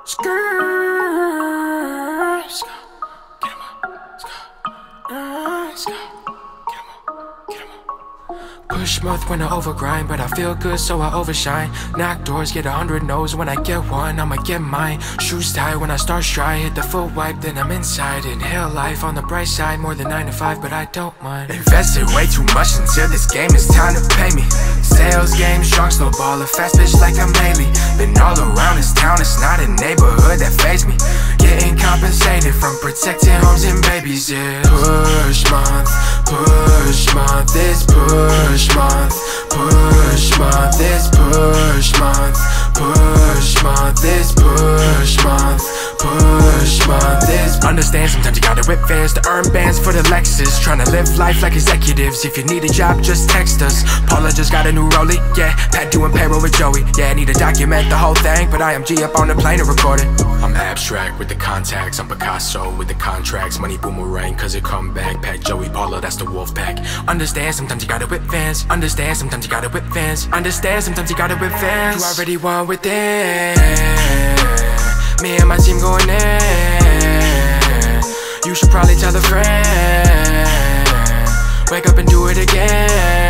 Skirt, skirt, get 'em up, skirt, skirt, get 'em up, get 'em up. Push month when I overgrind, but I feel good so I overshine. Knock doors, get 100 no's. When I get one, I'ma get mine. Shoes tied when I start stride, hit the foot wipe, then I'm inside. Inhale life on the bright side, more than 9 to 5, but I don't mind. Invested way too much until this game is time to pay me. Sales game strong, slow baller, fast bitch like I'm Haley. Been all around this town, it's not a neighborhood that faze me. Getting compensated from protecting homes and babies, yeah. Push month, it's push month, it's push month, it's push month, it's. Understand sometimes you gotta rip fans to earn bands for the Lexus. Tryna live life like executives. If you need a job, just text us. Paula just got a new rollie, yeah. Pat doing payroll with Joey, yeah. I need to document the whole thing, but I am G up on the plane to record it. I'm abstract with the contacts, I'm Picasso with the contracts. Money boomerang, cause it come back. Pat, Joey, Paula, that's the wolf pack. Understand sometimes you gotta whip fans. Understand sometimes you gotta whip fans. Understand sometimes you gotta whip fans. You already won with it. Me and my team going in. You should probably tell a friend. Wake up and do it again.